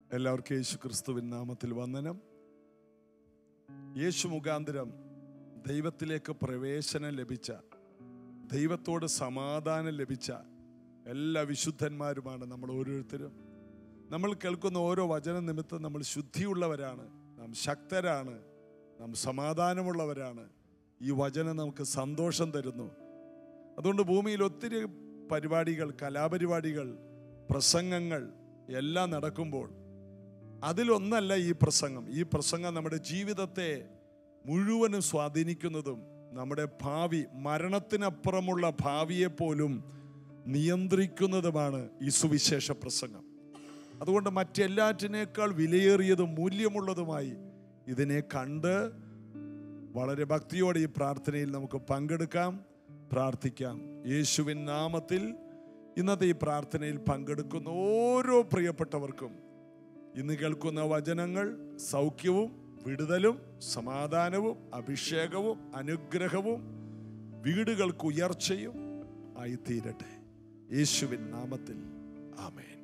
എല്ലാവർക്കും യേശു ക്രിസ്തുവിൻ നാമത്തിൽ വന്ദനം. യേശു മുഖാന്തരം ദൈവത്തിലേക്ക് പ്രവേശനം ലഭിച്ച, ദൈവത്തോട് സമാധാനം ലഭിച്ച എല്ലാ വിശുദ്ധന്മാരുമാണ് നമ്മൾ ഓരോരുത്തരും. നമ്മൾ കേൾക്കുന്ന ഓരോ വചന നിമിത്തം നമ്മൾ ശുദ്ധിയുള്ളവരാണ്, നാം ശക്തരാണ്, നാം സമാധാനമുള്ളവരാണ്. ഈ വചനം നമുക്ക് സന്തോഷം തരുന്നു. അതുകൊണ്ട് ഭൂമിയിൽ ഒത്തിരി പരിപാടികൾ, കലാപരിപാടികൾ, പ്രസംഗങ്ങൾ എല്ലാം നടക്കുമ്പോൾ അതിലൊന്നല്ല ഈ പ്രസംഗം. ഈ പ്രസംഗം നമ്മുടെ ജീവിതത്തെ മുഴുവനും സ്വാധീനിക്കുന്നതും നമ്മുടെ ഭാവി, മരണത്തിനപ്പുറമുള്ള ഭാവിയെ പോലും നിയന്ത്രിക്കുന്നതുമാണ് ഈ സുവിശേഷ പ്രസംഗം. അതുകൊണ്ട് മറ്റെല്ലാറ്റിനേക്കാൾ വിലയേറിയതും മൂല്യമുള്ളതുമായി ഇതിനെ കണ്ട് വളരെ ഭക്തിയോടെ ഈ പ്രാർത്ഥനയിൽ നമുക്ക് പങ്കെടുക്കാം, പ്രാർത്ഥിക്കാം. യേശുവിൻ നാമത്തിൽ ഇന്നത്തെ ഈ പ്രാർത്ഥനയിൽ പങ്കെടുക്കുന്ന ഓരോ പ്രിയപ്പെട്ടവർക്കും ഇന്ന് കേൾക്കുന്ന വചനങ്ങൾ സൗഖ്യവും വിടുതലും സമാധാനവും അഭിഷേകവും അനുഗ്രഹവും വീടുകൾക്ക് ഉയർച്ചയും ആയിത്തീരട്ടെ. യേശുവിൻ നാമത്തിൽ ആമേൻ.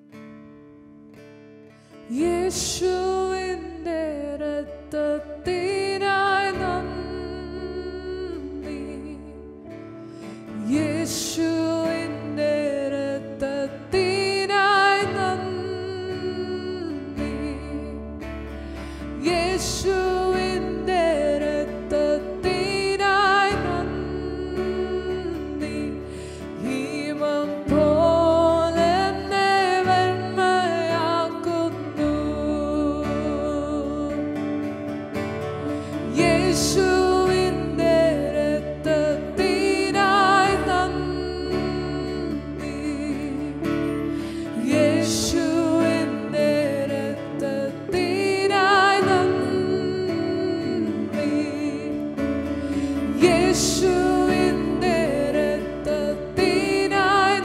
യേശുവിന്റെ രക്തത്തിനായി നന്ദി, യേശുവിന്റെ രക്തത്തിനായി നന്ദി, യേശുവിന്റെ രക്തത്തിനായി നന്ദി. ഹീമം പോലെ എന്നെ വെണ്മയാക്കുന്നു, യേശുവിന്റെ രക്തത്തിനായി നന്ദി, യേശുവിന്റെ രക്തത്തിനായി നന്ദി, യേശുവിന്റെ രക്തത്തിനായി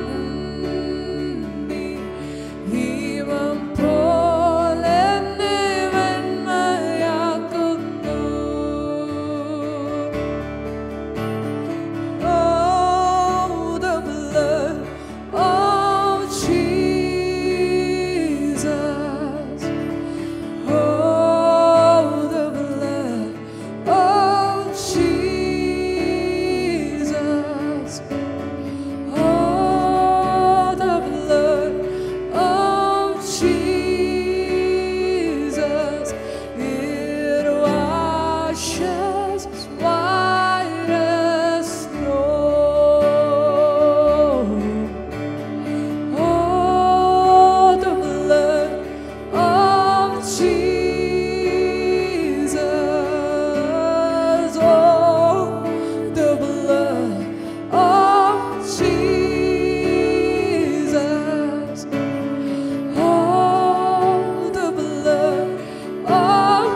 നന്ദി. ഹീമം പോലെ എന്നെ വെണ്മയാക്കുന്നു. Oh, the blood of Jesus. Oh, the blood of Jesus. Oh, the blood of Jesus. It washes white as snow. Oh, the blood of Jesus. Oh, the blood of Jesus. Oh, the blood of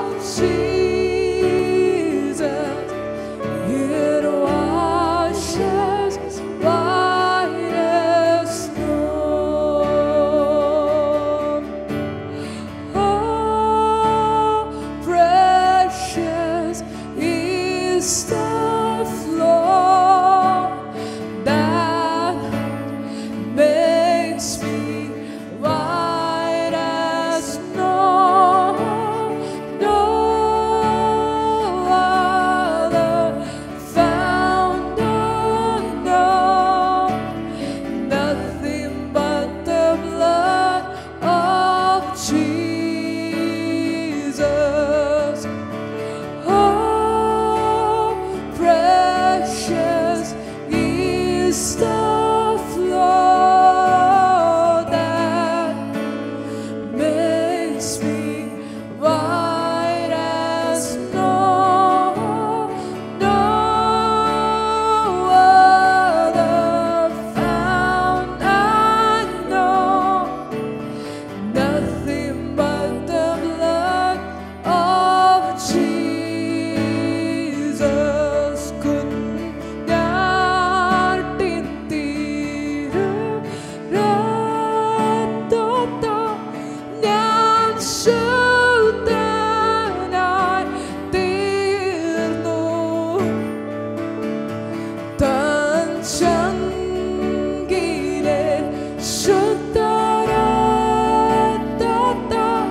Jesus. It washes white as snow. Oh, precious is the flow that makes me white as snow. No other found unknown, nothing but the blood of Jesus. Oh, precious is the flow that makes me white as snow. No other found I know, nothing but the blood of Jesus. കുഞ്ഞാട്ടിൻ തിരുരക്തത്താൽ ഞാൻ ശുദ്ധനായി തീർന്നു. തൻ ചങ്കിലെ ശുദ്ധരക്തത്താൽ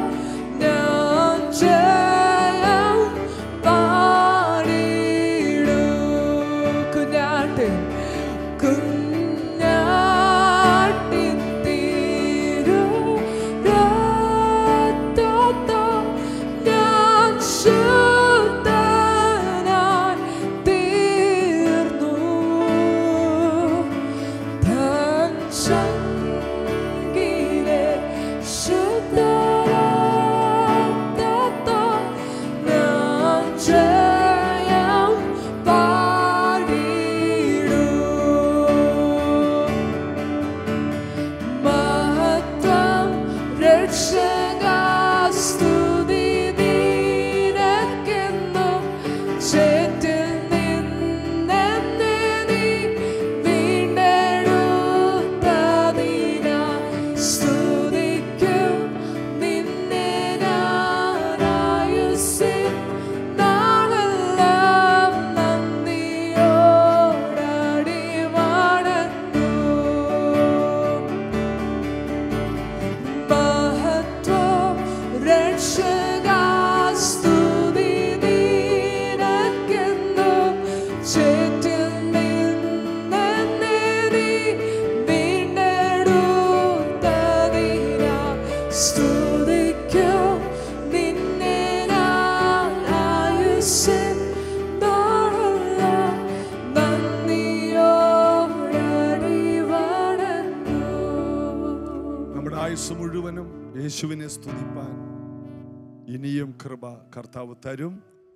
സ്തുതിക്കും നിന്നെ ഞാൻ ആയുസ്സിൻ നാളെല്ലാം നന്ദിയോടെ വണങ്ങുന്നു. നമ്മുടെ ആയുസ് മുഴുവനും യേശുവിനെ സ്തുതിപ്പാൻ ഇനിയും കൃപ കർത്താവ് തരും.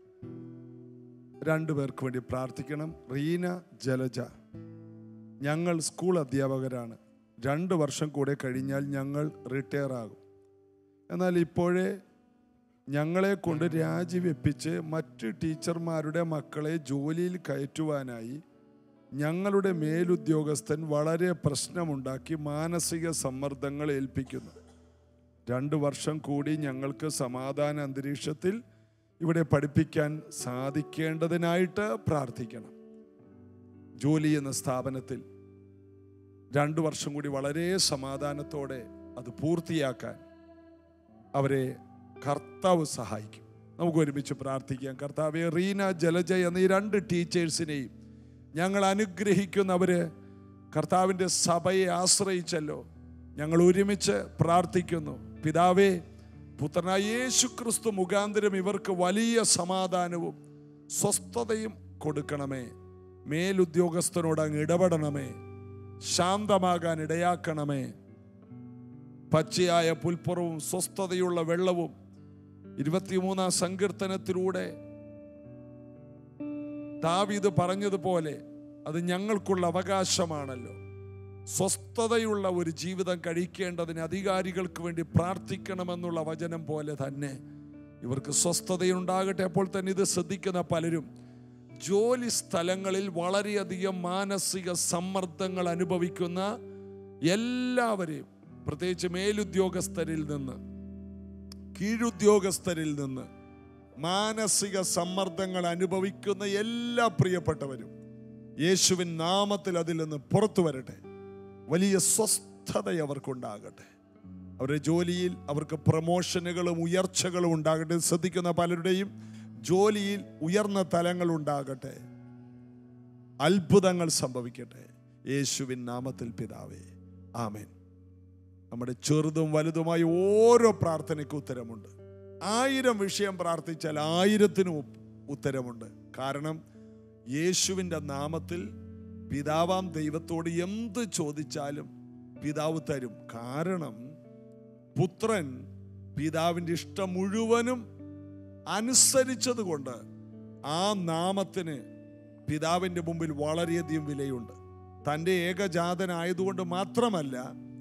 2 പേർക്ക് വേണ്ടി പ്രാർത്ഥിക്കണം. റീന, ജലജ. ഞങ്ങൾ സ്കൂൾ അധ്യാപകരാണ്. 2 വർഷം കൂടെ കഴിഞ്ഞാൽ ഞങ്ങൾ റിട്ടയർ ആകും. എന്നാൽ ഇപ്പോഴേ ഞങ്ങളെ കൊണ്ട് രാജിവെപ്പിച്ച് മറ്റ് ടീച്ചർമാരുടെ മക്കളെ ജോലിയിൽ കയറ്റുവാനായി ഞങ്ങളുടെ മേലുദ്യോഗസ്ഥൻ വളരെ പ്രശ്നമുണ്ടാക്കി മാനസിക സമ്മർദ്ദങ്ങൾ ഏൽപ്പിക്കുന്നു. 2 വർഷം കൂടി ഞങ്ങൾക്ക് സമാധാന അന്തരീക്ഷത്തിൽ ഇവിടെ പഠിപ്പിക്കാൻ സാധിക്കേണ്ടതിനായിട്ട് പ്രാർത്ഥിക്കണം. ജോലി എന്ന സ്ഥാപനത്തിൽ 2 വർഷം കൂടി വളരെ സമാധാനത്തോടെ അത് പൂർത്തിയാക്കാൻ അവരെ കർത്താവ് സഹായിക്കും. നമുക്ക് ഒരുമിച്ച് പ്രാർത്ഥിക്കാം. കർത്താവേ, റീന, ജലജ എന്നീ 2 ടീച്ചേഴ്സിനെയും ഞങ്ങൾ അനുഗ്രഹിക്കുന്നവര് കർത്താവിൻ്റെ സഭയെ ആശ്രയിച്ചല്ലോ. ഞങ്ങൾ ഒരുമിച്ച് പ്രാർത്ഥിക്കുന്നു. പിതാവേ, പുത്രനായ യേശു ക്രിസ്തു മുഖാന്തരം ഇവർക്ക് വലിയ സമാധാനവും സ്വസ്ഥതയും കൊടുക്കണമേ. മേലുദ്യോഗസ്ഥനോട് അങ്ങ് ഇടപെടണമേ. ശാന്തമാകാൻ ഇടയാക്കണമേ. പച്ചയായ പുൽപ്പുറവും സ്വസ്ഥതയുള്ള വെള്ളവും 23-ാം സങ്കീർത്തനത്തിലൂടെ ദാവീദ് പറഞ്ഞതുപോലെ അത് ഞങ്ങൾക്കുള്ള അവകാശമാണല്ലോ. സ്വസ്ഥതയുള്ള ഒരു ജീവിതം കഴിക്കേണ്ടതിന് അധികാരികൾക്ക് വേണ്ടി പ്രാർത്ഥിക്കണമെന്നുള്ള വചനം പോലെ തന്നെ ഇവർക്ക് സ്വസ്ഥതയുണ്ടാകട്ടെ. അപ്പോൾ തന്നെ ഇത് ശ്രദ്ധിക്കുന്ന പലരും ജോലി സ്ഥലങ്ങളിൽ വളരെയധികം മാനസിക സമ്മർദ്ദങ്ങൾ അനുഭവിക്കുന്ന എല്ലാവരെയും, പ്രത്യേകിച്ച് മേലുദ്യോഗസ്ഥരിൽ നിന്ന്, കീഴുദ്യോഗസ്ഥരിൽ നിന്ന് മാനസിക സമ്മർദ്ദങ്ങൾ അനുഭവിക്കുന്ന എല്ലാ പ്രിയപ്പെട്ടവരും യേശുവിൻ നാമത്തിൽ അതിൽ നിന്ന് പുറത്തു വരട്ടെ. വലിയ സ്വസ്ഥത അവർക്കുണ്ടാകട്ടെ. അവരുടെ ജോലിയിൽ അവർക്ക് പ്രമോഷനുകളും ഉയർച്ചകളും ഉണ്ടാകട്ടെ. ശ്രദ്ധിക്കുന്ന പലരുടെയും ജോലിയിൽ ഉയർന്ന തലങ്ങൾ ഉണ്ടാകട്ടെ. അത്ഭുതങ്ങൾ സംഭവിക്കട്ടെ. യേശുവിൻ നാമത്തിൽ പിതാവേ, ആമേൻ. നമ്മുടെ ചെറുതും വലുതുമായി ഓരോ പ്രാർത്ഥനയ്ക്ക് ഉത്തരമുണ്ട്. 1000 വിഷയം പ്രാർത്ഥിച്ചാൽ 1000-നും ഉത്തരമുണ്ട്. കാരണം യേശുവിൻ്റെ നാമത്തിൽ പിതാവാം ദൈവത്തോട് എന്ത് ചോദിച്ചാലും പിതാവ് തരും. കാരണം പുത്രൻ പിതാവിൻ്റെ ഇഷ്ടം മുഴുവനും അനുസരിച്ചത് കൊണ്ട് ആ നാമത്തിന് പിതാവിൻ്റെ മുമ്പിൽ വളരെയധികം വിലയുണ്ട്. തൻ്റെ ഏകജാതനായതുകൊണ്ട് മാത്രമല്ല,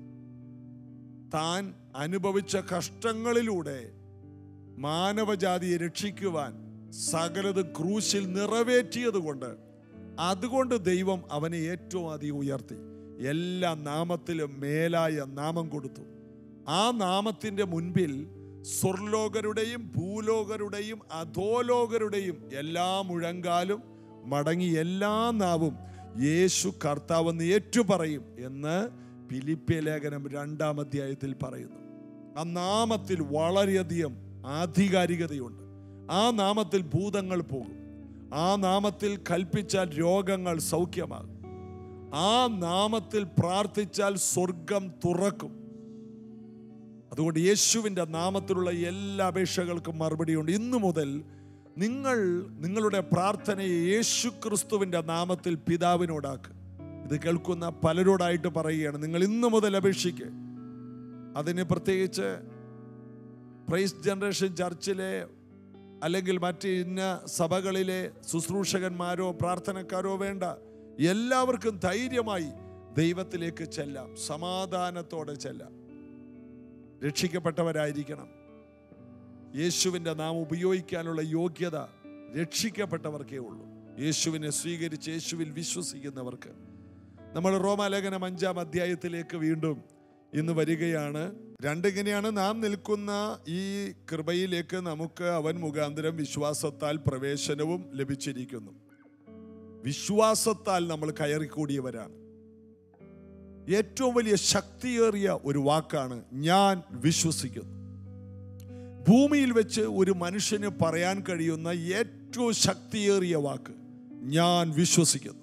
താൻ അനുഭവിച്ച കഷ്ടങ്ങളിലൂടെ മാനവജാതിയെ രക്ഷിക്കുവാൻ സകലത് ക്രൂശിൽ നിറവേറ്റിയത് കൊണ്ട്, അതുകൊണ്ട് ദൈവം അവനെ ഏറ്റവും അധികം ഉയർത്തി. എല്ലാ നാമത്തിലും മേലായ നാമം കൊടുത്തു. ആ നാമത്തിൻ്റെ മുൻപിൽ സ്വർലോകരുടെയും ഭൂലോകരുടെയും അധോലോകരുടെയും എല്ലാ മുഴങ്കാലും മടങ്ങി എല്ലാ നാവും യേശു കർത്താവെന്ന് ഏറ്റുപറയും എന്ന് ഫിലിപ്പിയ ലേഖനം 2-ാം അധ്യായത്തിൽ പറയുന്നു. ആ നാമത്തിൽ വളരെയധികം ആധികാരികതയുണ്ട്. ആ നാമത്തിൽ ഭൂതങ്ങൾ പോകും. ആ നാമത്തിൽ കൽപ്പിച്ചാൽ രോഗങ്ങൾ സൗഖ്യമാകും. ആ നാമത്തിൽ പ്രാർത്ഥിച്ചാൽ സ്വർഗം തുറക്കും. അതുകൊണ്ട് യേശുവിൻ്റെ നാമത്തിലുള്ള എല്ലാ അപേക്ഷകൾക്കും മറുപടിയുണ്ട്. ഇന്നു മുതൽ നിങ്ങൾ നിങ്ങളുടെ പ്രാർത്ഥനയെ യേശു ക്രിസ്തുവിൻ്റെ നാമത്തിൽ പിതാവിനോടാക്കുക. ഇത് കേൾക്കുന്ന പലരോടായിട്ട് പറയുകയാണ്, നിങ്ങൾ ഇന്നു മുതൽ അപേക്ഷിക്കുക. അതിന് പ്രത്യേകിച്ച് പ്രൈസ് ജനറേഷൻ ചർച്ചിലെ അല്ലെങ്കിൽ മറ്റ് ഇന്ന സഭകളിലെ ശുശ്രൂഷകന്മാരോ പ്രാർത്ഥനക്കാരോ വേണ്ട. എല്ലാവർക്കും ധൈര്യമായി ദൈവത്തിലേക്ക് ചെല്ലാം, സമാധാനത്തോടെ ചെല്ലാം. രക്ഷിക്കപ്പെട്ടവരായിരിക്കണം. യേശുവിൻ്റെ നാമം ഉപയോഗിക്കാനുള്ള യോഗ്യത രക്ഷിക്കപ്പെട്ടവർക്കേ ഉള്ളൂ. യേശുവിനെ സ്വീകരിച്ച് യേശുവിൽ വിശ്വസിക്കുന്നവർക്ക്. നമ്മൾ റോമാലേഖനം 5-ാം അധ്യായത്തിലേക്ക് വീണ്ടും ഇന്ന് വരികയാണ്. രണ്ടിങ്ങനെയാണ്, നാം നിൽക്കുന്ന ഈ കൃപയിലേക്ക് നമുക്ക് അവൻ മുഖാന്തരം വിശ്വാസത്താൽ പ്രവേശനവും ലഭിച്ചിരിക്കുന്നു. വിശ്വാസത്താൽ നമ്മൾ കയറിക്കൂടിയവരാണ്. ഏറ്റവും വലിയ ശക്തിയേറിയ ഒരു വാക്കാണ് ഞാൻ വിശ്വസിക്കുന്നു. ഭൂമിയിൽ വെച്ച് ഒരു മനുഷ്യന് പറയാൻ കഴിയുന്ന ഏറ്റവും ശക്തിയേറിയ വാക്ക് ഞാൻ വിശ്വസിക്കുന്നു.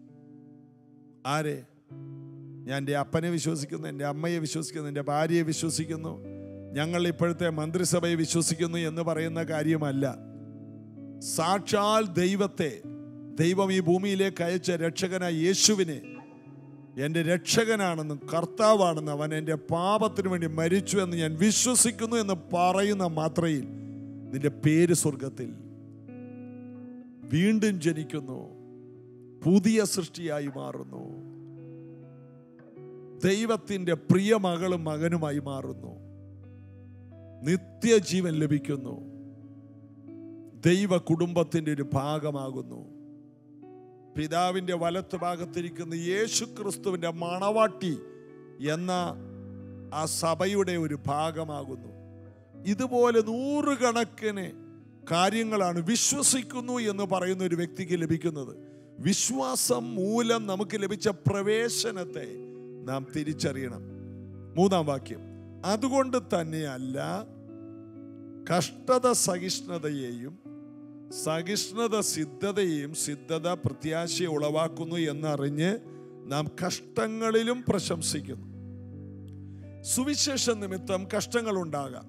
ആരെ? ഞാൻ എൻ്റെ അപ്പനെ വിശ്വസിക്കുന്നു, എൻ്റെ അമ്മയെ വിശ്വസിക്കുന്നു, എൻ്റെ ഭാര്യയെ വിശ്വസിക്കുന്നു, ഞങ്ങൾ ഇപ്പോഴത്തെ മന്ത്രിസഭയെ വിശ്വസിക്കുന്നു എന്ന് പറയുന്ന കാര്യമല്ല. സാക്ഷാൽ ദൈവം ഈ ഭൂമിയിലേക്ക് അയച്ച രക്ഷകനായ യേശുവിനെ എൻ്റെ രക്ഷകനാണെന്നും കർത്താവാണെന്നും അവൻ എൻ്റെ പാപത്തിന് വേണ്ടി മരിച്ചു എന്ന് ഞാൻ വിശ്വസിക്കുന്നു എന്ന് പറയുന്ന മാത്രയിൽ നിന്റെ പേര് സ്വർഗത്തിൽ വീണ്ടും ജനിക്കുന്നു, പുതിയ സൃഷ്ടിയായി മാറുന്നു, ദൈവത്തിൻ്റെ പ്രിയ മകളും മകനുമായി മാറുന്നു, നിത്യജീവൻ ലഭിക്കുന്നു, ദൈവ കുടുംബത്തിൻ്റെ ഒരു ഭാഗമാകുന്നു. പിതാവിൻ്റെ വലത്ത് ഭാഗത്തിരിക്കുന്ന യേശു ക്രിസ്തുവിൻ്റെ മണവാട്ടി എന്ന ആ സഭയുടെ ഒരു ഭാഗമാകുന്നു. ഇതുപോലെ നൂറുകണക്കിന് കാര്യങ്ങളാണ് വിശ്വസിക്കുന്നു എന്ന് പറയുന്ന ഒരു വ്യക്തിക്ക് ലഭിക്കുന്നത്. വിശ്വാസം മൂലം നമുക്ക് ലഭിച്ച പ്രവേശനത്തെ നാം തിരിച്ചറിയണം. 3-ാം വാക്യം, അതുകൊണ്ട് തന്നെയല്ല കഷ്ടത സഹിഷ്ണുതയെയും സഹിഷ്ണുത സിദ്ധതയെയും സിദ്ധത പ്രത്യാശയെ ഉളവാക്കുന്നു എന്നറിഞ്ഞ് നാം കഷ്ടങ്ങളിലും പ്രശംസിക്കുന്നു. സുവിശേഷ നിമിത്തം കഷ്ടങ്ങൾ ഉണ്ടാകാം.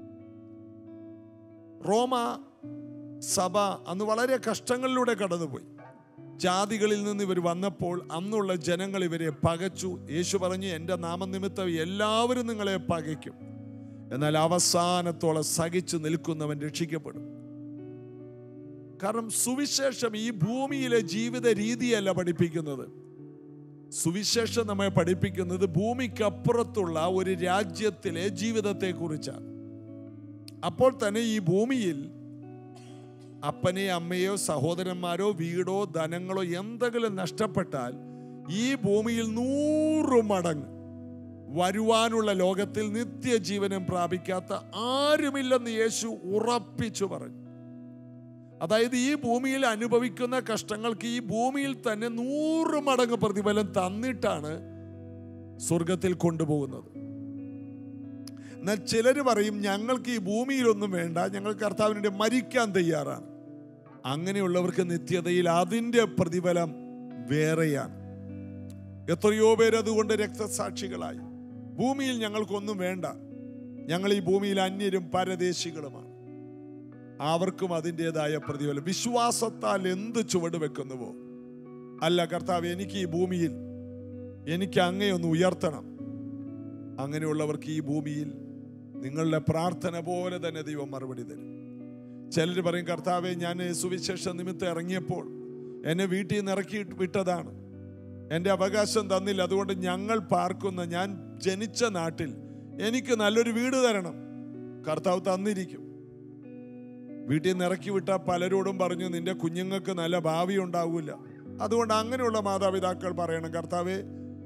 റോമ സഭ അന്ന് വളരെ കഷ്ടങ്ങളിലൂടെ കടന്നുപോയി. ജാതികളിൽ നിന്ന് ഇവർ വന്നപ്പോൾ അന്നുള്ള ജനങ്ങൾ ഇവരെ പകച്ചു. യേശു പറഞ്ഞു, എൻ്റെ നാമനിമിത്തം എല്ലാവരും നിങ്ങളെ പകയ്ക്കും, എന്നാൽ അവസാനത്തോളം സഹിച്ചു നിൽക്കുന്നവൻ രക്ഷിക്കപ്പെടും. കാരണം സുവിശേഷം ഈ ഭൂമിയിലെ ജീവിത രീതിയല്ല പഠിപ്പിക്കുന്നത്. സുവിശേഷം നമ്മെ പഠിപ്പിക്കുന്നത് ഭൂമിക്കപ്പുറത്തുള്ള ഒരു രാജ്യത്തിലെ ജീവിതത്തെ കുറിച്ചാണ്. അപ്പോൾ തന്നെ ഈ ഭൂമിയിൽ അപ്പനെയോ അമ്മയോ സഹോദരന്മാരോ വീടോ ധനങ്ങളോ എന്തെങ്കിലും നഷ്ടപ്പെട്ടാൽ ഈ ഭൂമിയിൽ 100 മടങ്ങ് വരുവാനുള്ള ലോകത്തിൽ നിത്യജീവനം പ്രാപിക്കാത്ത ആരുമില്ലെന്ന് യേശു ഉറപ്പിച്ചു പറഞ്ഞു. അതായത് ഈ ഭൂമിയിൽ അനുഭവിക്കുന്ന കഷ്ടങ്ങൾക്ക് ഈ ഭൂമിയിൽ തന്നെ 100 മടങ്ങ് പ്രതിഫലം തന്നിട്ടാണ് സ്വർഗത്തിൽ കൊണ്ടുപോകുന്നത്. എന്നാൽ ചിലർ പറയും, ഞങ്ങൾക്ക് ഈ ഭൂമിയിലൊന്നും വേണ്ട, ഞങ്ങൾ കർത്താവിന് വേണ്ടി മരിക്കാൻ തയ്യാറാണ്. അങ്ങനെയുള്ളവർക്ക് നിത്യതയിൽ അതിൻ്റെ പ്രതിഫലം വേറെയാണ്. എത്രയോ പേര് അതുകൊണ്ട് രക്തസാക്ഷികളായി. ഭൂമിയിൽ ഞങ്ങൾക്കൊന്നും വേണ്ട, ഞങ്ങൾ ഈ ഭൂമിയിൽ അന്യരും പരദേശികളുമാണ്. അവർക്കും അതിൻ്റെതായ പ്രതിഫലം. വിശ്വാസത്താൽ എന്ത് ചുവട് വെക്കുന്നുവോ, അല്ല കർത്താവ് എനിക്ക് ഈ ഭൂമിയിൽ എനിക്ക് അങ്ങയൊന്ന് ഉയർത്തണം, അങ്ങനെയുള്ളവർക്ക് ഈ ഭൂമിയിൽ നിങ്ങളുടെ പ്രാർത്ഥന പോലെ തന്നെ ദൈവം മറുപടി തരും. ചിലർ പറയും, കർത്താവെ ഞാൻ സുവിശേഷ നിമിത്തം ഇറങ്ങിയപ്പോൾ എന്നെ വീട്ടിൽ നിന്ന് ഇറക്കി വിട്ടതാണ്, എൻ്റെ അവകാശം തന്നില്ല, അതുകൊണ്ട് ഞങ്ങൾ പാർക്കുന്ന ഞാൻ ജനിച്ച നാട്ടിൽ എനിക്ക് നല്ലൊരു വീട് തരണം. കർത്താവ് തന്നിരിക്കും. വീട്ടിൽ നിന്ന് ഇറക്കി വിട്ട പലരോടും പറഞ്ഞു, നിന്റെ കുഞ്ഞുങ്ങൾക്ക് നല്ല ഭാവി ഉണ്ടാവില്ല. അതുകൊണ്ട് അങ്ങനെയുള്ള മാതാപിതാക്കൾ പറയണം, കർത്താവെ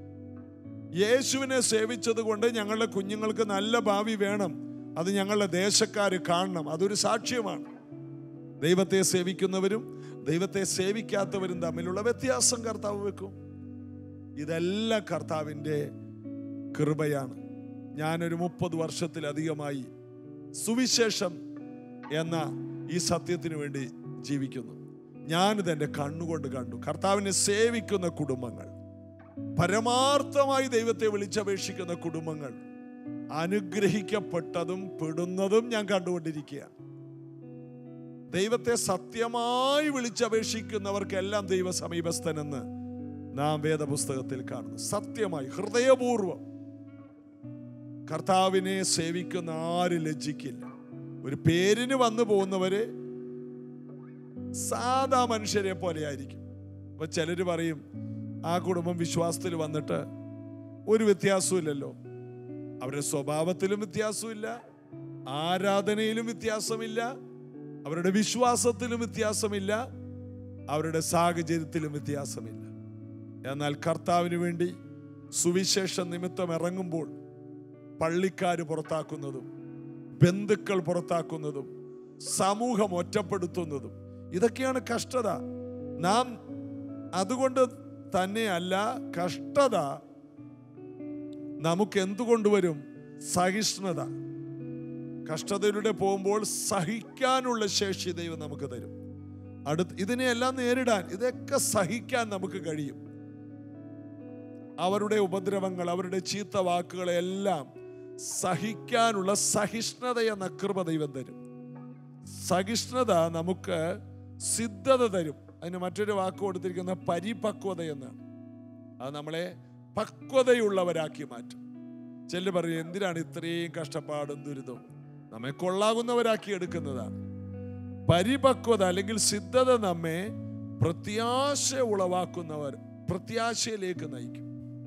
യേശുവിനെ സേവിച്ചത് കൊണ്ട് ഞങ്ങളുടെ കുഞ്ഞുങ്ങൾക്ക് നല്ല ഭാവി വേണം, അത് ഞങ്ങളുടെ ദേശക്കാർ കാണണം, അതൊരു സാക്ഷ്യമാണ്. ദൈവത്തെ സേവിക്കുന്നവരും ദൈവത്തെ സേവിക്കാത്തവരും തമ്മിലുള്ള വ്യത്യാസം കർത്താവ് വെക്കും. ഇതെല്ലാം കർത്താവിൻ്റെ കൃപയാണ്. ഞാനൊരു 30 വർഷത്തിലധികമായി സുവിശേഷം എന്ന ഈ സത്യത്തിന് വേണ്ടി ജീവിക്കുന്നു. ഞാനിത് എൻ്റെ കണ്ണുകൊണ്ട് കണ്ടു. കർത്താവിനെ സേവിക്കുന്ന കുടുംബങ്ങൾ, പരമാർത്ഥമായി ദൈവത്തെ വിളിച്ചപേക്ഷിക്കുന്ന കുടുംബങ്ങൾ അനുഗ്രഹിക്കപ്പെട്ടതും പെടുന്നതും ഞാൻ കണ്ടുകൊണ്ടിരിക്കുകയാണ്. ദൈവത്തെ സത്യമായി വിളിച്ചപേക്ഷിക്കുന്നവർക്കെല്ലാം ദൈവ സമീപസ്ഥനെന്ന് നാം വേദപുസ്തകത്തിൽ കാണുന്നു. സത്യമായി ഹൃദയപൂർവം കർത്താവിനെ സേവിക്കുന്ന ആരും ലജ്ജിക്കില്ല. ഒരു പേരിന് വന്നു പോകുന്നവര് സാധാ മനുഷ്യരെ പോലെ ആയിരിക്കും. അപ്പൊ ചിലര് പറയും, ആ കുടുംബം വിശ്വാസത്തിൽ വന്നിട്ട് ഒരു വ്യത്യാസമില്ലല്ലോ. അവരുടെ സ്വഭാവത്തിലും വ്യത്യാസമില്ല, ആരാധനയിലും വ്യത്യാസമില്ല, അവരുടെ വിശ്വാസത്തിലും വ്യത്യാസമില്ല, അവരുടെ സാഹചര്യത്തിലും വ്യത്യാസമില്ല. എന്നാൽ കർത്താവിന് വേണ്ടി സുവിശേഷ നിമിത്തം ഇറങ്ങുമ്പോൾ പള്ളിക്കാർ പുറത്താക്കുന്നതും ബന്ധുക്കൾ പുറത്താക്കുന്നതും സമൂഹം ഒറ്റപ്പെടുത്തുന്നതും ഇതൊക്കെയാണ് കഷ്ടത. നാം അതുകൊണ്ട് തന്നെയല്ല, കഷ്ടത നമുക്ക് എന്തുകൊണ്ടുവരും? സഹിഷ്ണുത. കഷ്ടതയിലൂടെ പോകുമ്പോൾ സഹിക്കാനുള്ള ശേഷി ദൈവം നമുക്ക് തരും. ഇതിനെയെല്ലാം നേരിടാൻ, ഇതൊക്കെ സഹിക്കാൻ നമുക്ക് കഴിയും. അവരുടെ ഉപദ്രവങ്ങൾ, അവരുടെ ചീത്ത വാക്കുകളെല്ലാം സഹിക്കാനുള്ള സഹിഷ്ണുത എന്ന കൃപ ദൈവം തരും. സഹിഷ്ണുത നമുക്ക് സിദ്ധത തരും. അതിന് മറ്റൊരു വാക്ക് കൊടുത്തിരിക്കുന്ന പരിപക്വത എന്നാണ്. അത് നമ്മളെ പക്വതയുള്ളവരാക്കി മാറ്റും. ചിലർ പറയും, എന്തിനാണ് ഇത്രയും കഷ്ടപ്പാടും ദുരിതവും? നമ്മെ കൊള്ളാകുന്നവരാക്കി എടുക്കുന്നതാണ്. പരിപക്വത അല്ലെങ്കിൽ സിദ്ധത നമ്മെ പ്രത്യാശ ഉളവാക്കുന്നവർ, പ്രത്യാശയിലേക്ക് നയിക്കും.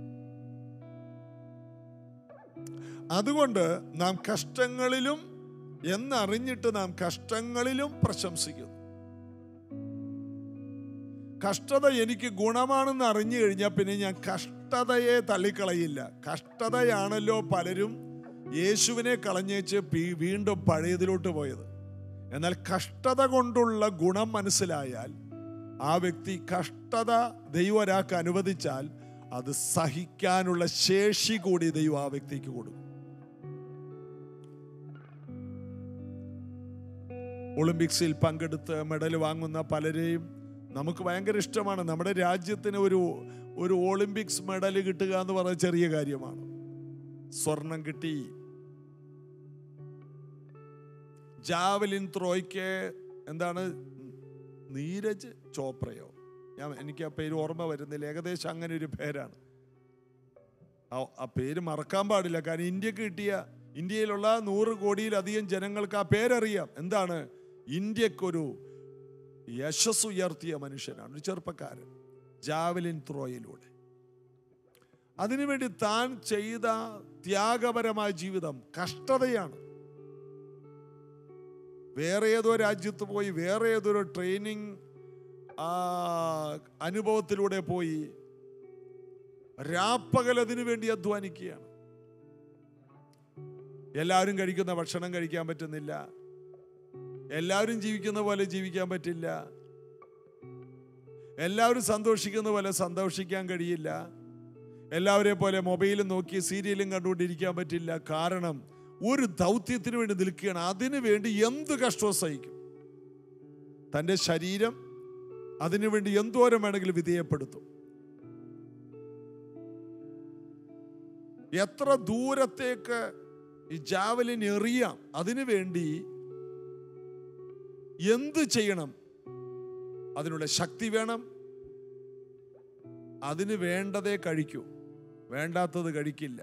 അതുകൊണ്ട് നാം കഷ്ടങ്ങളിലും എന്നറിഞ്ഞിട്ട് നാം കഷ്ടങ്ങളിലും പ്രശംസിക്കുന്നു. കഷ്ടത എനിക്ക് ഗുണമാണെന്ന് അറിഞ്ഞു കഴിഞ്ഞാൽ പിന്നെ ഞാൻ കഷ്ടതയെ തള്ളിക്കളയില്ല. കഷ്ടതയാണല്ലോ പലരും യേശുവിനെ കളഞ്ഞേച്ച് വീണ്ടും പഴയതിലോട്ട് പോയത്. എന്നാൽ കഷ്ടത കൊണ്ടുള്ള ഗുണം മനസ്സിലായാൽ ആ വ്യക്തി കഷ്ടത ദൈവം ഒരാൾക്ക് അനുവദിച്ചാൽ അത് സഹിക്കാനുള്ള ശേഷി കൂടി ദൈവം ആ വ്യക്തിക്ക് കൊടുക്കും. ഒളിമ്പിക്സിൽ പങ്കെടുത്ത് മെഡൽ വാങ്ങുന്ന പലരെയും നമുക്ക് ഭയങ്കര ഇഷ്ടമാണ്. നമ്മുടെ രാജ്യത്തിന് ഒരു ഒളിമ്പിക്സ് മെഡൽ കിട്ടുക എന്ന് പറഞ്ഞ ചെറിയ കാര്യമാണ്. സ്വർണം കിട്ടി. ജാവലിൻ ത്രോയ്ക്ക് എന്താണ്, നീരജ് ചോപ്രയോ, എനിക്ക് ആ പേര് ഓർമ്മ വരുന്നില്ല, ഏകദേശം അങ്ങനെ ഒരു പേരാണ്. ആ പേര് മറക്കാൻ പാടില്ല. കാരണം ഇന്ത്യയിലുള്ള 100 കോടിയിലധികം ജനങ്ങൾക്ക് ആ പേരറിയാം. എന്താണ്? ഇന്ത്യക്കൊരു യശസ് ഉയർത്തിയ മനുഷ്യനാണ്, ഒരു ചെറുപ്പക്കാരൻ, ജാവലിൻ ത്രോയിലൂടെ. അതിനുവേണ്ടി താൻ ചെയ്ത ത്യാഗപരമായ ജീവിതം കഷ്ടതയാണ്. വേറെ ഏതോ രാജ്യത്ത് പോയി വേറെ ഏതൊരു ട്രെയിനിങ് അനുഭവത്തിലൂടെ പോയി രാപ്പകൽ അതിനു വേണ്ടി അധ്വാനിക്കുകയാണ്. എല്ലാവരും കഴിക്കുന്ന ഭക്ഷണം കഴിക്കാൻ പറ്റുന്നില്ല, എല്ലാവരും ജീവിക്കുന്ന പോലെ ജീവിക്കാൻ പറ്റില്ല, എല്ലാവരും സന്തോഷിക്കുന്ന പോലെ സന്തോഷിക്കാൻ കഴിയില്ല, എല്ലാവരെ പോലെ മൊബൈലും നോക്കി സീരിയലും കണ്ടുകൊണ്ടിരിക്കാൻ പറ്റില്ല. കാരണം ഒരു ദൗത്യത്തിന് വേണ്ടി നിൽക്കുകയാണ്. അതിനു വേണ്ടി എന്ത് കഷ്ടവും സഹിക്കും. തൻ്റെ ശരീരം അതിനുവേണ്ടി എന്തോരം വേണമെങ്കിലും വിധേയപ്പെടുത്തും. എത്ര ദൂരത്തേക്ക് ഈ ജാവലിൻ എറിയാം, അതിനു വേണ്ടി എന്ത് ചെയ്യണം, അതിനുള്ള ശക്തി വേണം. അതിന് വേണ്ടതേ കഴിക്കൂ, വേണ്ടാത്തത് കഴിക്കില്ല.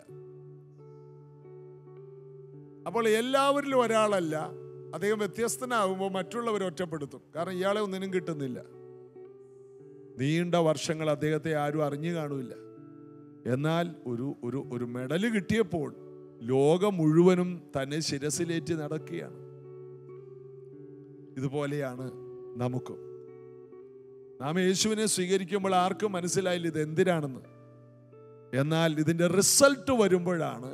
അപ്പോൾ എല്ലാവരിലും ഒരാളല്ല, അദ്ദേഹം വ്യത്യസ്തനാകുമ്പോൾ മറ്റുള്ളവരെ ഒറ്റപ്പെടുത്തും. കാരണം ഇയാളെ ഒന്നിനും കിട്ടുന്നില്ല. നീണ്ട വർഷങ്ങൾ അദ്ദേഹത്തെ ആരും അറിഞ്ഞു കാണൂല. എന്നാൽ ഒരു മെഡൽ കിട്ടിയപ്പോൾ ലോകം മുഴുവനും തന്നെ ശിരസിലേറ്റി നടക്കുകയാണ്. ഇതുപോലെയാണ് നമുക്കും. നാം യേശുവിനെ സ്വീകരിക്കുമ്പോൾ ആർക്കും മനസ്സിലായില്ല ഇത് എന്തിനാണെന്ന്. എന്നാൽ ഇതിന്റെ റിസൾട്ട് വരുമ്പോഴാണ്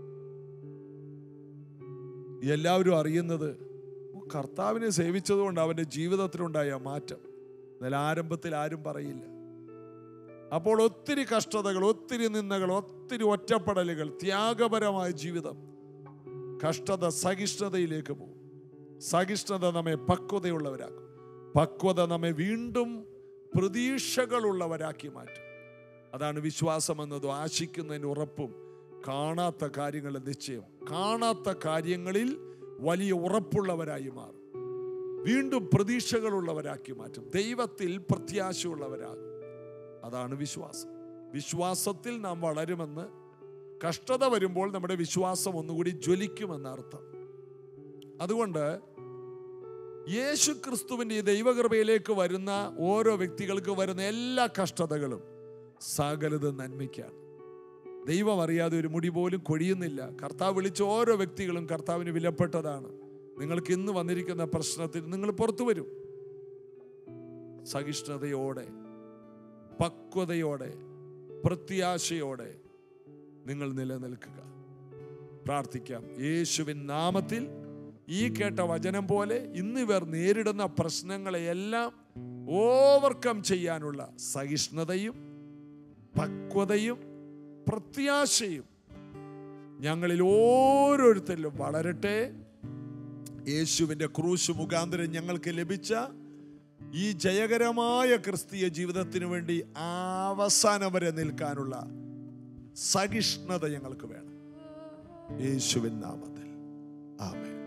എല്ലാവരും അറിയുന്നത്. കർത്താവിനെ സേവിച്ചതുകൊണ്ട് അവന്റെ ജീവിതത്തിലുണ്ടായ മാറ്റം. എന്നാൽ ആരംഭത്തിൽ ആരും പറയില്ല. അപ്പോൾ ഒത്തിരി കഷ്ടതകൾ, ഒത്തിരി നിന്ദകൾ, ഒത്തിരി ഒറ്റപ്പെടലുകൾ, ത്യാഗപരമായ ജീവിതം, കഷ്ടത സഹിഷ്ണുതയിലേക്ക് പോകും. സഹിഷ്ണുത നമ്മെ പക്വതയുള്ളവരാക്കും. പക്വത നമ്മെ വീണ്ടും പ്രതീക്ഷകളുള്ളവരാക്കി മാറ്റും. അതാണ് വിശ്വാസം എന്നതും ആശിക്കുന്നതിന് ഉറപ്പും കാണാത്ത കാര്യങ്ങളുടെ നിശ്ചയം. കാണാത്ത കാര്യങ്ങളിൽ വലിയ ഉറപ്പുള്ളവരായി മാറും. വീണ്ടും പ്രതീക്ഷകളുള്ളവരാക്കി മാറ്റും. ദൈവത്തിൽ പ്രത്യാശയുള്ളവരാകും. അതാണ് വിശ്വാസം. വിശ്വാസത്തിൽ നാം വളരുമെന്ന്, കഷ്ടത വരുമ്പോൾ നമ്മുടെ വിശ്വാസം ഒന്നുകൂടി ജ്വലിക്കുമെന്ന അർത്ഥം. അതുകൊണ്ട് യേശു ക്രിസ്തുവിൻ്റെ ഈ ദൈവകൃപയിലേക്ക് വരുന്ന ഓരോ വ്യക്തികൾക്ക് വരുന്ന എല്ലാ കഷ്ടതകളും സകലത് നന്മയ്ക്കാണ്. ദൈവം അറിയാതെ ഒരു മുടി പോലും കൊഴിയുന്നില്ല. കർത്താവ് വിളിച്ച ഓരോ വ്യക്തികളും കർത്താവിന് വിലപ്പെട്ടതാണ്. നിങ്ങൾക്ക് ഇന്ന് വന്നിരിക്കുന്ന പ്രശ്നത്തിൽ നിങ്ങൾ പുറത്തു വരും. സഹിഷ്ണുതയോടെ, പക്വതയോടെ, പ്രത്യാശയോടെ നിങ്ങൾ നിലനിൽക്കുക. പ്രാർത്ഥിക്കാം. യേശുവിൻ നാമത്തിൽ ഈ കേട്ട വചനം പോലെ ഇന്നിവർ നേരിടുന്ന പ്രശ്നങ്ങളെയെല്ലാം ഓവർകം ചെയ്യാനുള്ള സഹിഷ്ണുതയും പക്വതയും പ്രത്യാശയും ഞങ്ങളിൽ ഓരോരുത്തരിലും വളരട്ടെ. യേശുവിൻ്റെ ക്രൂശ് മുഖാന്തരം ഞങ്ങൾക്ക് ലഭിച്ച ഈ ജയകരമായ ക്രിസ്തീയ ജീവിതത്തിന് വേണ്ടി അവസാനം വരെ നിൽക്കാനുള്ള സഹിഷ്ണുത ഞങ്ങൾക്ക് വേണം. യേശുവിൻ നാമത്തിൽ ആമേൻ.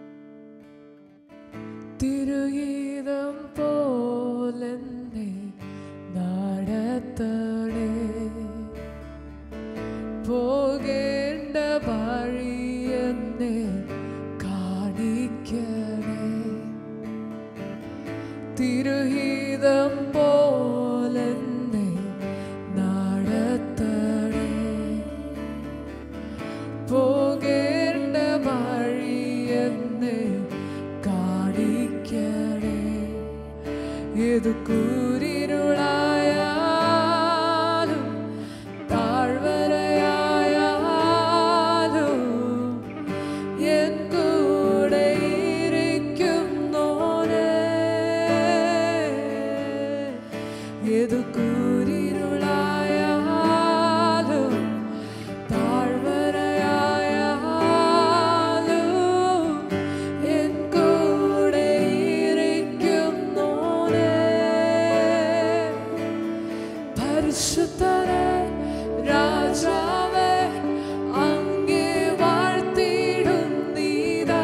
തിരുഗീതം പോലെന്നെ നടത്തണേ, പോകേണ്ട വഴിയെന്നെ കാണിക്കണേ. തിരുഹിതം പോലെന്നെ നടത്തണേ, പോകേണ്ട വഴിയെന്നെ കാണിക്കണേ. ഏതു കൂരിരുളായാലും താഴ്വരയായാലും എൻ കൂടെ ഇരിക്കുന്നോനേ. ഏതു കൂരിരുളായാലും താഴ്വരയായാലും എൻ കൂടെ ഇരിക്കുന്നോനേ. പരിശുദ്ധനേ രാജാവേ, അങ്ങേ വാഴ്ത്തിടുന്നീതാ.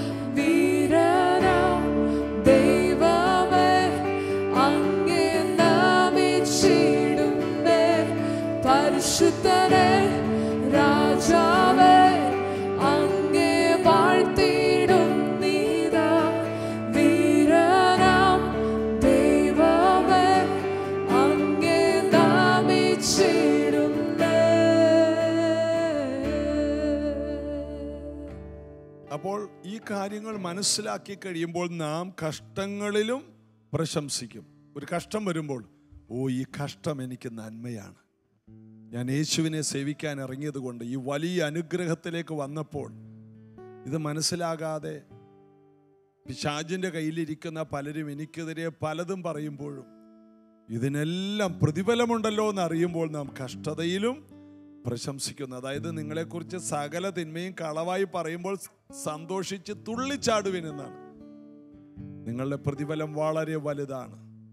വീരനാം ദൈവമേ, അങ്ങേ നമിച്ചിടുന്നേ. പരിശുദ്ധനേ രാജാവേ, അങ്ങേ വാഴ്ത്തിടുന്നീതാ. വീരനാം ദൈവമേ, അങ്ങേ നമിച്ചിടുന്നേ. അപ്പോൾ ഈ കാര്യങ്ങൾ മനസ്സിലാക്കി കഴിയുമ്പോൾ നാം കഷ്ടങ്ങളിലും പ്രശംസിക്കും. ഒരു കഷ്ടം വരുമ്പോൾ, ഓ, ഈ കഷ്ടം എനിക്ക് നന്മയാണ്. ഞാൻ യേശുവിനെ സേവിക്കാൻ ഇറങ്ങിയത് കൊണ്ട് ഈ വലിയ അനുഗ്രഹത്തിലേക്ക് വന്നപ്പോൾ ഇത് മനസ്സിലാകാതെ പിശാചിൻ്റെ കയ്യിലിരിക്കുന്ന പലരും എനിക്കെതിരെ പലതും പറയുമ്പോഴും ഇതിനെല്ലാം പ്രതിഫലമുണ്ടല്ലോ എന്ന് അറിയുമ്പോൾ നാം കഷ്ടതയിലും പ്രശംസിക്കുന്നു. അതായത് നിങ്ങളെക്കുറിച്ച് സകല തിന്മയും കളവായി പറയുമ്പോൾ സന്തോഷിച്ച് തുള്ളിച്ചാടുവിനെന്നാണ്. നിങ്ങളുടെ പ്രതിഫലം വളരെ വലുതാണ്.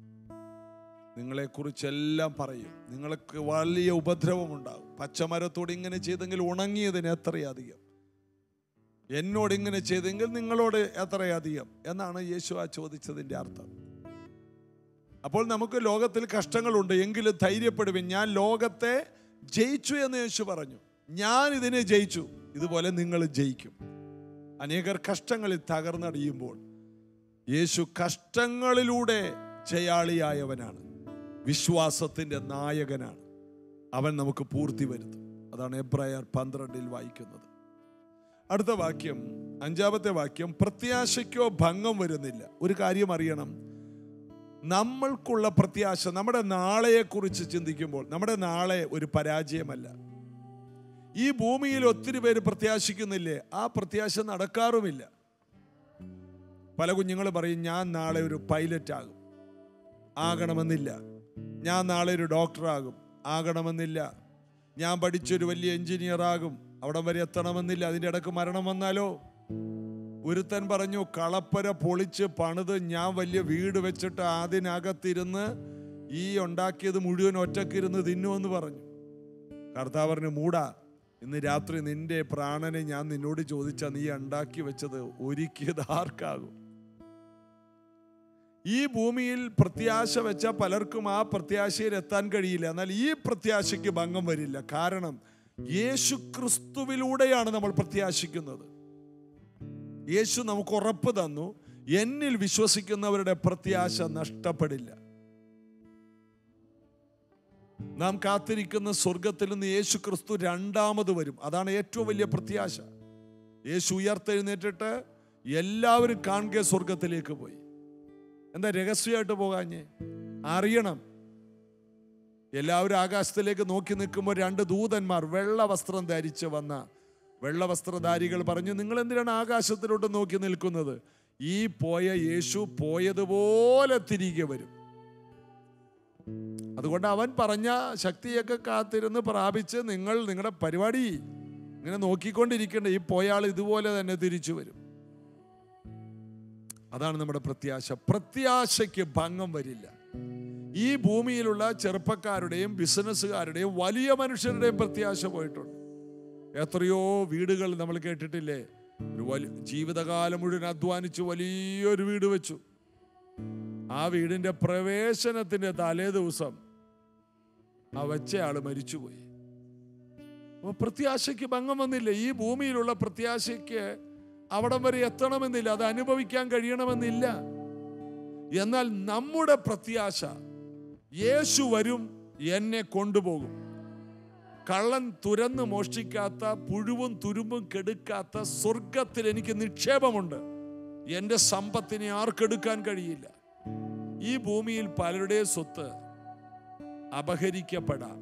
നിങ്ങളെക്കുറിച്ചെല്ലാം പറയും. നിങ്ങൾക്ക് വലിയ ഉപദ്രവമുണ്ടാകും. പച്ചമരത്തോട് ഇങ്ങനെ ചെയ്തെങ്കിൽ ഉണങ്ങിയതിന് എത്രയധികം, എന്നോട് ഇങ്ങനെ ചെയ്തെങ്കിൽ നിങ്ങളോട് എത്രയധികം എന്നാണ് യേശു ആ ചോദിച്ചതിൻ്റെ അർത്ഥം. അപ്പോൾ നമുക്ക് ലോകത്തിൽ കഷ്ടങ്ങളുണ്ട്, എങ്കിലും ധൈര്യപ്പെടുവിൻ, ഞാൻ ലോകത്തെ ജയിച്ചു എന്ന് യേശു പറഞ്ഞു. ഞാൻ ഇതിനെ ജയിച്ചു, ഇതുപോലെ നിങ്ങൾ ജയിക്കും. അനേകർ കഷ്ടങ്ങളിൽ തകർന്നടിയുമ്പോൾ യേശു കഷ്ടങ്ങളിലൂടെ ജയാളിയായവനാണ്, വിശ്വാസത്തിൻ്റെ നായകനാണ്. അവൻ നമുക്ക് പൂർത്തി വരുത്തും. അതാണ് എബ്രായർ 12 വായിക്കുന്നത്. അടുത്ത വാക്യം, 5-ാമത്തെ വാക്യം, പ്രത്യാശയ്ക്കോ ഭംഗം വരുന്നില്ല. ഒരു കാര്യം അറിയണം, നമ്മൾക്കുള്ള പ്രത്യാശ, നമ്മുടെ നാളെയെക്കുറിച്ച് ചിന്തിക്കുമ്പോൾ നമ്മുടെ നാളെ ഒരു പരാജയമല്ല. ഈ ഭൂമിയിൽ ഒത്തിരി പേര് പ്രത്യാശിക്കുന്നില്ലേ? ആ പ്രത്യാശ നടക്കാറുമില്ല. പല കുഞ്ഞുങ്ങൾ പറയും, ഞാൻ നാളെ ഒരു പൈലറ്റ് ആകും, ആകണമെന്നില്ല. ഞാൻ നാളെ ഒരു ഡോക്ടറാകും, ആകണമെന്നില്ല. ഞാൻ പഠിച്ചൊരു വലിയ എഞ്ചിനീയർ ആകും, അവിടം വരെ എത്തണമെന്നില്ല. അതിൻ്റെ ഇടയ്ക്ക് മരണം വന്നാലോ? ഒരുത്തൻ പറഞ്ഞു, കളപ്പര പൊളിച്ച് പണിത് ഞാൻ വലിയ വീട് വെച്ചിട്ട് അതിനകത്തിരുന്ന് ഈ ഉണ്ടാക്കിയത് മുഴുവൻ ഒറ്റക്കിരുന്ന് തിന്നുമെന്ന് പറഞ്ഞു. കർത്താവ് പറഞ്ഞു, മൂടാ, ഇന്ന് രാത്രി നിന്റെ പ്രാണനെ ഞാൻ നിന്നോട് ചോദിച്ചാൽ നീ ഉണ്ടാക്കി വെച്ചത് ഒരുക്കിയത് ആർക്കാകും? ഈ ഭൂമിയിൽ പ്രത്യാശ വെച്ച പലർക്കും ആ പ്രത്യാശയിൽ എത്താൻ കഴിയില്ല. എന്നാൽ ഈ പ്രത്യാശയ്ക്ക് ഭംഗം വരില്ല. കാരണം യേശു ക്രിസ്തുവിലൂടെയാണ് നമ്മൾ പ്രത്യാശിക്കുന്നത്. യേശു നമുക്ക് ഉറപ്പ് തന്നു, എന്നിൽ വിശ്വസിക്കുന്നവരുടെ പ്രത്യാശ നഷ്ടപ്പെടില്ല. നാം കാത്തിരിക്കുന്ന സ്വർഗത്തിൽ നിന്ന് യേശു ക്രിസ്തു രണ്ടാമത് വരും. അതാണ് ഏറ്റവും വലിയ പ്രത്യാശ. യേശു ഉയർത്തെഴുന്നേറ്റിട്ട് എല്ലാവരും കാണുക സ്വർഗത്തിലേക്ക് പോയി. എന്താ രഹസ്യമായിട്ട് പോകാഞ്ഞേ? അറിയണം. എല്ലാവരും ആകാശത്തിലേക്ക് നോക്കി നിൽക്കുമ്പോൾ 2 ദൂതന്മാർ വെള്ള വസ്ത്രം ധരിച്ച് വന്ന വെള്ളവസ്ത്രധാരികൾ പറഞ്ഞു, നിങ്ങൾ എന്തിനാണ് ആകാശത്തിലോട്ട് നോക്കി നിൽക്കുന്നത്? ഈ പോയ യേശു പോയതുപോലെ തിരികെ വരും. അതുകൊണ്ട് അവൻ പറഞ്ഞ ശക്തിയൊക്കെ കാത്തിരുന്ന് പ്രാപിച്ച് നിങ്ങൾ നിങ്ങളുടെ പരിപാടി ഇങ്ങനെ നോക്കിക്കൊണ്ടിരിക്കേണ്ട. ഈ പോയാൾ ഇതുപോലെ തന്നെ തിരിച്ചു വരും. അതാണ് നമ്മുടെ പ്രത്യാശ. പ്രത്യാശയ്ക്ക് ഭംഗം വരില്ല. ഈ ഭൂമിയിലുള്ള ചെറുപ്പക്കാരുടെയും ബിസിനസ്സുകാരുടെയും വലിയ മനുഷ്യരുടെയും പ്രത്യാശ പോയിട്ടുണ്ട്. എത്രയോ വീടുകൾ നമ്മൾ കേട്ടിട്ടില്ലേ? ഒരു ജീവിതകാലം മുഴുവൻ അധ്വാനിച്ച് വലിയൊരു വീട് വെച്ചു. ആ വീടിന്റെ പ്രവേശനത്തിന്റെ തലേ ദിവസം ആ വെച്ചയാള് മരിച്ചുപോയി. പ്രത്യാശയ്ക്ക് ഭംഗം വന്നില്ല. ഈ ഭൂമിയിലുള്ള പ്രത്യാശയ്ക്ക് അവിടം വരെ എത്തണമെന്നില്ല, അത് അനുഭവിക്കാൻ കഴിയണമെന്നില്ല. എന്നാൽ നമ്മുടെ പ്രത്യാശ, യേശു വരും, എന്നെ കൊണ്ടുപോകും. കള്ളൻ തുരന്ന് മോഷ്ടിക്കാത്ത, പുഴുവും തുരുമ്പും കെടുക്കാത്ത സ്വർഗത്തിൽ എനിക്ക് നിക്ഷേപമുണ്ട്. എൻ്റെ സമ്പത്തിനെ ആർക്കെടുക്കാൻ കഴിയില്ല. ഈ ഭൂമിയിൽ പലരുടെ സ്വത്ത് അപഹരിക്കപ്പെടാം.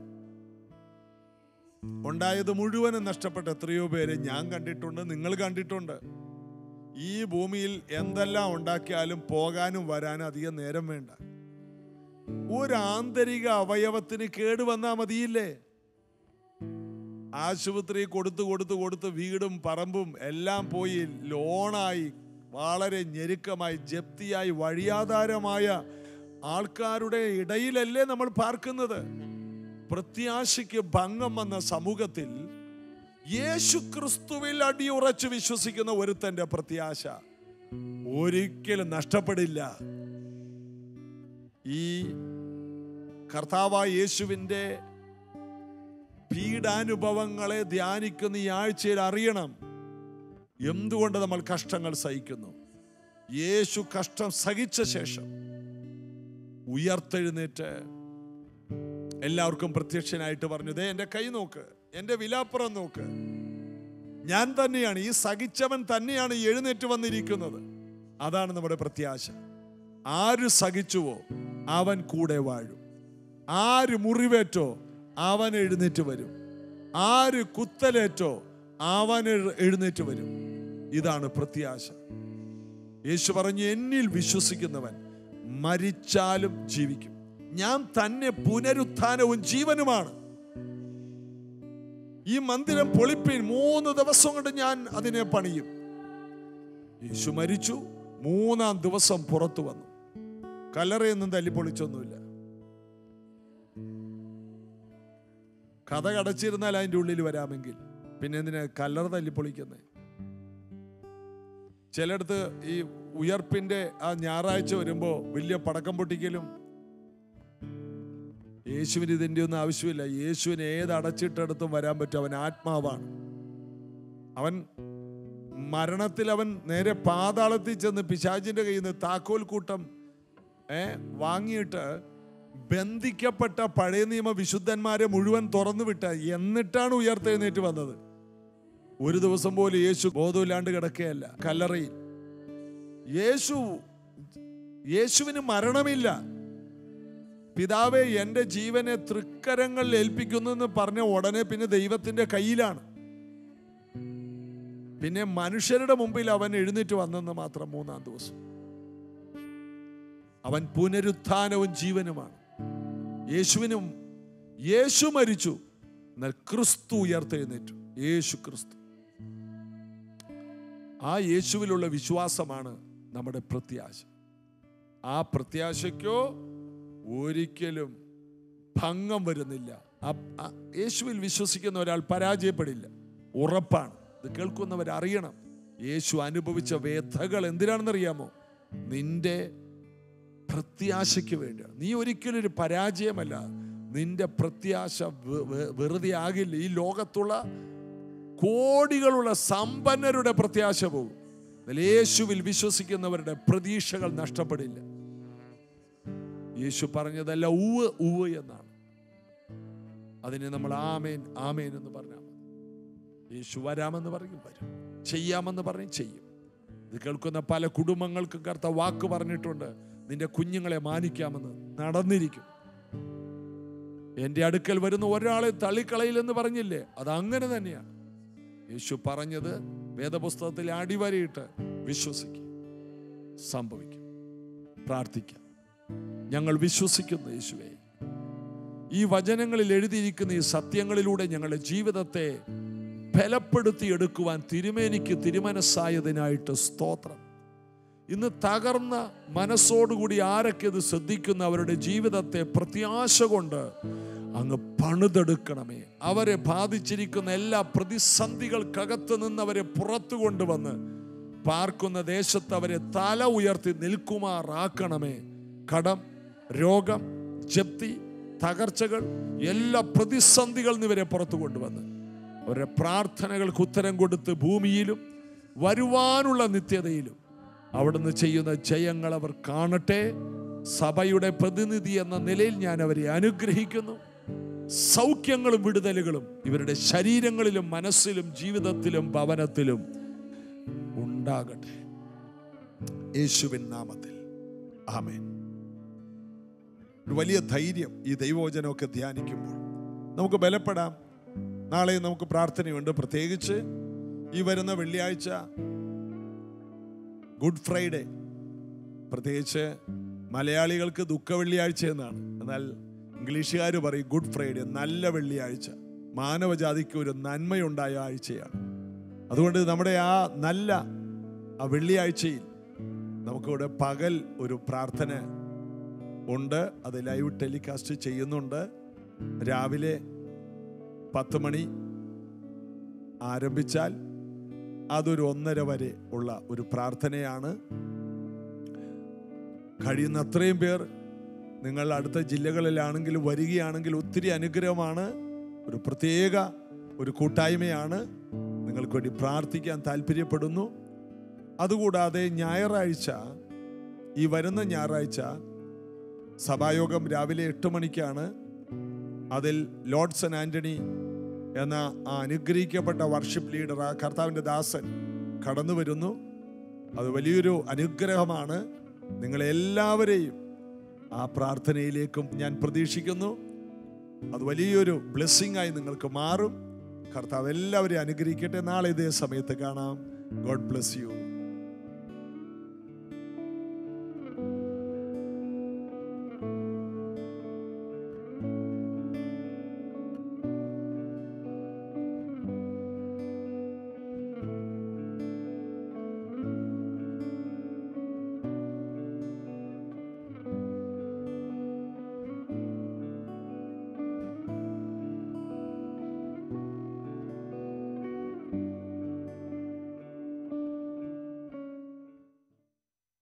ഉണ്ടായത് മുഴുവനും നഷ്ടപ്പെട്ട എത്രയോ പേരെ ഞാൻ കണ്ടിട്ടുണ്ട്, നിങ്ങൾ കണ്ടിട്ടുണ്ട്. ഈ ഭൂമിയിൽ എന്തെല്ലാം ഉണ്ടാക്കിയാലും പോകാനും വരാനും അധികം നേരം വേണ്ട. ഒരു ആന്തരിക അവയവത്തിന് കേടുവന്നാൽ മതിയില്ലേ? ആശുപത്രി കൊടുത്ത് വീടും പറമ്പും എല്ലാം പോയി, ലോണായി, വളരെ ഞെരുക്കമായി, ജപ്തിയായി, വഴിയാധാരമായ ആൾക്കാരുടെ ഇടയിലല്ലേ നമ്മൾ പാർക്കുന്നത്. പ്രത്യാശയ്ക്ക് ഭംഗം വന്ന സമൂഹത്തിൽ യേശു ക്രിസ്തുവിൽ അടിയുറച്ച് വിശ്വസിക്കുന്ന ഒരുത്തന്റെ പ്രത്യാശ ഒരിക്കലും നഷ്ടപ്പെടില്ല. ഈ കർത്താവായ യേശുവിൻ്റെ പീഡാനുഭവങ്ങളെ ധ്യാനിക്കുന്ന ഈ ആഴ്ചയിൽ അറിയണം എന്തുകൊണ്ട് നമ്മൾ കഷ്ടങ്ങൾ സഹിക്കുന്നു. യേശു കഷ്ടം സഹിച്ച ശേഷം ഉയർത്തെഴുന്നേറ്റ് എല്ലാവർക്കും പ്രത്യക്ഷനായിട്ട് പറഞ്ഞു, ദേ എൻ്റെ കൈ നോക്ക്, എൻ്റെ വിലാപ്പുറം നോക്ക്, ഞാൻ തന്നെയാണ്, ഈ സഹിച്ചവൻ തന്നെയാണ് എഴുന്നേറ്റ് വന്നിരിക്കുന്നത്. അതാണ് നമ്മുടെ പ്രത്യാശ. ആര് സഹിച്ചുവോ അവൻ കൂടെ വാഴും. ആര് മുറിവേറ്റോ അവൻ എഴുന്നേറ്റ് വരും. ആര് കുത്തലേറ്റോ അവൻ എഴുന്നേറ്റ് വരും. ഇതാണ് പ്രത്യാശ. യേശു പറഞ്ഞു, എന്നിൽ വിശ്വസിക്കുന്നവൻ മരിച്ചാലും ജീവിക്കും. ഞാൻ തന്നെ പുനരുത്ഥാനവും ജീവനുമാണ്. ഈ മന്ദിരം പൊളിപ്പിൻ, 3 ദിവസം കൊണ്ട് ഞാൻ അതിനെ പണിയും. യേശു മരിച്ചു, 3-ാം ദിവസം പുറത്തു വന്നു. കല്ലറയൊന്നും തല്ലിപ്പൊളിച്ചൊന്നുമില്ല. കഥ കടച്ചിരുന്നാൽ അതിൻ്റെ ഉള്ളിൽ വരാമെങ്കിൽ പിന്നെ എന്തിനാ കല്ലറ തല്ലിപ്പൊളിക്കുന്നത്? ചിലയിടത്ത് ഈ ഉയർപ്പിന്റെ ആ ഞായറാഴ്ച വരുമ്പോൾ വലിയ പടക്കം പൊട്ടിക്കലും. യേശുവിന് ഇതിൻ്റെ ഒന്നും ആവശ്യമില്ല. യേശുവിന് ഏത് അടച്ചിട്ടടുത്തും വരാൻ പറ്റും. അവൻ ആത്മാവാണ്. അവൻ മരണത്തിൽ അവൻ നേരെ പാതാളത്തിൽ ചെന്ന് പിശാചിന്റെ കയ്യിൽ നിന്ന് താക്കോൽ കൂട്ടം വാങ്ങിയിട്ട് ബന്ധിക്കപ്പെട്ട പഴയ നിയമ വിശുദ്ധന്മാരെ മുഴുവൻ തുറന്നു വിട്ട എന്നിട്ടാണ് ഉയർത്തെഴുന്നേറ്റ് വന്നത്. ഒരു ദിവസം പോലും യേശു ബോധമില്ലാണ്ട് കിടക്കുകയല്ല കല്ലറയിൽ. യേശുവിന് മരണമില്ല. പിതാവേ, എൻ്റെ ജീവനെ തൃക്കരങ്ങളിൽ ഏൽപ്പിക്കുന്നു എന്ന് പറഞ്ഞ ഉടനെ പിന്നെ ദൈവത്തിന്റെ കയ്യിലാണ്. പിന്നെ മനുഷ്യരുടെ മുമ്പിൽ അവൻ എഴുന്നേറ്റ് വന്നെന്ന് മാത്രം. 3-ാം ദിവസം അവൻ പുനരുത്ഥാനവും ജീവനുമാണ്. യേശു മരിച്ചു, എന്നാൽ ക്രിസ്തു ഉയർത്തെഴുന്നേറ്റു. യേശു ക്രിസ്തു. ആ യേശുവിലുള്ള വിശ്വാസമാണ് നമ്മുടെ പ്രത്യാശ. ആ പ്രത്യാശയ്ക്കോ ഒരിക്കലും ഭംഗം വരുന്നില്ല. യേശുവിൽ വിശ്വസിക്കുന്ന ഒരാൾ പരാജയപ്പെടില്ല, ഉറപ്പാണ്. ഇത് കേൾക്കുന്നവരറിയണം. യേശു അനുഭവിച്ച വേദനകൾ എന്തിനാണെന്നറിയാമോ? നിന്റെ പ്രത്യാശയ്ക്ക് വേണ്ടിയാണ്. നീ ഒരിക്കലും ഒരു പരാജയമല്ല. നിന്റെ പ്രത്യാശ വെറുതെ ആകില്ല. ഈ ലോകത്തുള്ള കോടികളുള്ള സമ്പന്നരുടെ പ്രത്യാശ പോകും. യേശുവിൽ വിശ്വസിക്കുന്നവരുടെ പ്രതീക്ഷകൾ നഷ്ടപ്പെടില്ല. യേശു പറഞ്ഞതല്ല ഉവ്വ് ഉവ്വ് എന്നാണ്. അതിനെ നമ്മൾ ആമേൻ ആമേൻ എന്ന് പറഞ്ഞാൽ മതി. യേശു വരാമെന്ന് പറയും, വരും. ചെയ്യാമെന്ന് പറയും, ചെയ്യും. ഇത് കേൾക്കുന്ന പല കുടുംബങ്ങൾക്കും കർത്താവ് വാക്ക് പറഞ്ഞിട്ടുണ്ട്, നിന്റെ കുഞ്ഞുങ്ങളെ മാനിക്കാമെന്ന്. നടന്നിരിക്കും. എൻ്റെ അടുക്കൽ വരുന്ന ഒരാളെ തള്ളിക്കളയില്ലെന്ന് പറഞ്ഞില്ലേ? അത് അങ്ങനെ തന്നെയാണ്. യേശു പറഞ്ഞത് വേദപുസ്തകത്തിൽ അടിവരയിട്ട് വിശ്വസിക്കും, സംഭവിക്കും. പ്രാർത്ഥിക്കാം. ഞങ്ങൾ വിശ്വസിക്കുന്നു യേശുവേ, ഈ വചനങ്ങളിൽ എഴുതിയിരിക്കുന്ന ഈ സത്യങ്ങളിലൂടെ ഞങ്ങളുടെ ജീവിതത്തെ ബലപ്പെടുത്തിയെടുക്കുവാൻ തിരുമേനിക്ക് തിരുമനസ്സായതിനായിട്ട് സ്തോത്രം. ഇന്ന് തകർന്ന മനസ്സോടുകൂടി ആരൊക്കെ ഇത് ശ്രദ്ധിക്കുന്ന അവരുടെ ജീവിതത്തെ പ്രത്യാശ കൊണ്ട് അങ്ങ് പണിതെടുക്കണമേ. അവരെ ബാധിച്ചിരിക്കുന്ന എല്ലാ പ്രതിസന്ധികൾക്കകത്ത് നിന്ന് അവരെ പുറത്തു കൊണ്ടുവന്ന് പാർക്കുന്ന ദേശത്ത് അവരെ തല ഉയർത്തി നിൽക്കുമാറാക്കണമേ. കടം, രോഗം, ജപ്തി, തകർച്ചകൾ, എല്ലാ പ്രതിസന്ധികളിൽ നിന്ന് ഇവരെ പുറത്തു കൊണ്ടുവന്ന് അവരുടെ പ്രാർത്ഥനകൾക്ക് ഉത്തരം കൊടുത്ത് ഭൂമിയിലും വരുവാനുള്ള നിത്യതയിലും അവിടുന്ന് ചെയ്യുന്ന ജയങ്ങൾ അവർ കാണട്ടെ. സഭയുടെ പ്രതിനിധി എന്ന നിലയിൽ ഞാൻ അവരെ അനുഗ്രഹിക്കുന്നു. സൗഖ്യങ്ങളും വിടുതലുകളും ഇവരുടെ ശരീരങ്ങളിലും മനസ്സിലും ജീവിതത്തിലും ഭവനത്തിലും ഉണ്ടാകട്ടെ. യേശുവിൻ നാമത്തിൽ ആമേൻ. ഒരു വലിയ ധൈര്യം ഈ ദൈവവചനമൊക്കെ ധ്യാനിക്കുമ്പോൾ നമുക്ക് ബലപ്പെടാം. നാളെ നമുക്ക് പ്രാർത്ഥനയുണ്ട്. പ്രത്യേകിച്ച് ഈ വരുന്ന വെള്ളിയാഴ്ച ഗുഡ് ഫ്രൈഡേ, പ്രത്യേകിച്ച് മലയാളികൾക്ക് ദുഃഖ വെള്ളിയാഴ്ച എന്നാണ്. എന്നാൽ ഇംഗ്ലീഷുകാർ പറയും ഗുഡ് ഫ്രൈഡേ, നല്ല വെള്ളിയാഴ്ച. മാനവജാതിക്ക് ഒരു നന്മയുണ്ടായ ആഴ്ചയാണ്. അതുകൊണ്ട് നമ്മുടെ ആ നല്ല ആ വെള്ളിയാഴ്ചയിൽ നമുക്കിവിടെ പകൽ ഒരു പ്രാർത്ഥന ഉണ്ട്. അത് ലൈവ് ടെലികാസ്റ്റ് ചെയ്യുന്നുണ്ട്. രാവിലെ 10 മണി ആരംഭിച്ചാൽ അതൊരു 1:30 വരെ ഉള്ള ഒരു പ്രാർത്ഥനയാണ്. കഴിയുന്ന അത്രയും പേർ നിങ്ങൾ അടുത്ത ജില്ലകളിലാണെങ്കിൽ വരികയാണെങ്കിൽ ഒത്തിരി അനുഗ്രഹമാണ്. ഒരു പ്രത്യേക ഒരു കൂട്ടായ്മയാണ്. നിങ്ങൾക്ക് വേണ്ടി പ്രാർത്ഥിക്കാൻ താല്പര്യപ്പെടുന്നു. അതുകൂടാതെ ഞായറാഴ്ച, ഈ വരുന്ന ഞായറാഴ്ച സഭായോഗം രാവിലെ 8 മണിക്കാണ്. അതിൽ ലോർഡ്സൺ ആന്റണി എന്ന ആ അനുഗ്രഹിക്കപ്പെട്ട വർഷിപ്പ് ലീഡർ, ആ കർത്താവിൻ്റെ ദാസൻ കടന്നു വരുന്നു. അത് വലിയൊരു അനുഗ്രഹമാണ്. നിങ്ങളെല്ലാവരെയും ആ പ്രാർത്ഥനയിലേക്കും ഞാൻ പ്രതീക്ഷിക്കുന്നു. അത് വലിയൊരു ബ്ലെസ്സിങ് ആയി നിങ്ങൾക്ക് മാറും. കർത്താവ് എല്ലാവരെയും അനുഗ്രഹിക്കട്ടെ. നാളെ ഇതേ സമയത്ത് കാണാം. God bless U.